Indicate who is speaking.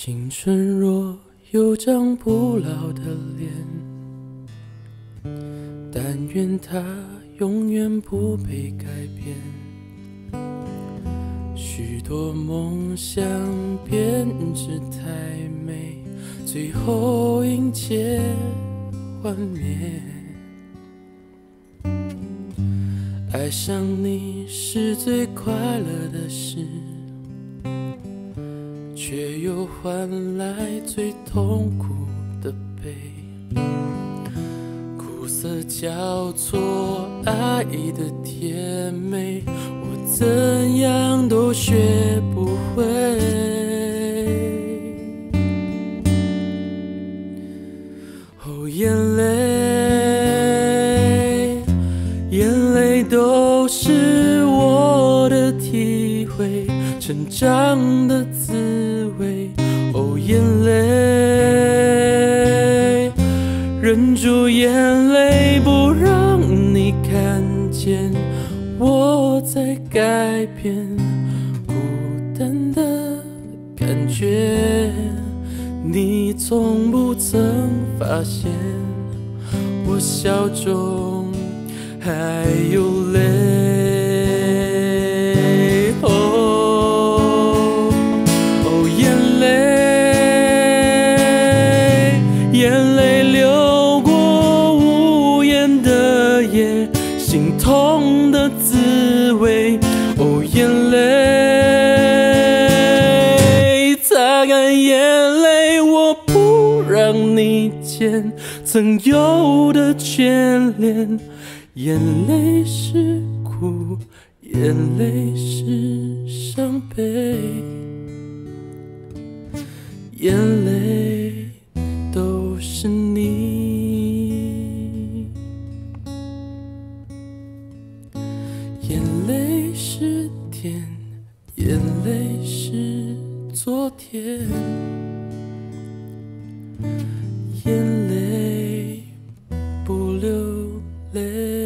Speaker 1: 青春若有张不老的脸，但愿它永远不被改变。许多梦想编织太美，最后因劫幻灭。爱上你是最快乐的事，却又换来最痛苦的悲。苦涩交错，爱的甜美，我怎样都学不会。哦，眼泪，眼泪都是我的体会，成长的滋味。哦，眼泪，忍住眼泪，不让你看见我在改变。孤单的感觉，你从不曾发现，我笑中还有泪。眼泪流过无言的夜，心痛的滋味。哦，眼泪，擦干眼泪，我不让你见曾有的眷恋。眼泪是苦，眼泪是伤悲，眼泪都是你，眼泪是甜，眼泪是昨天，眼泪不流泪。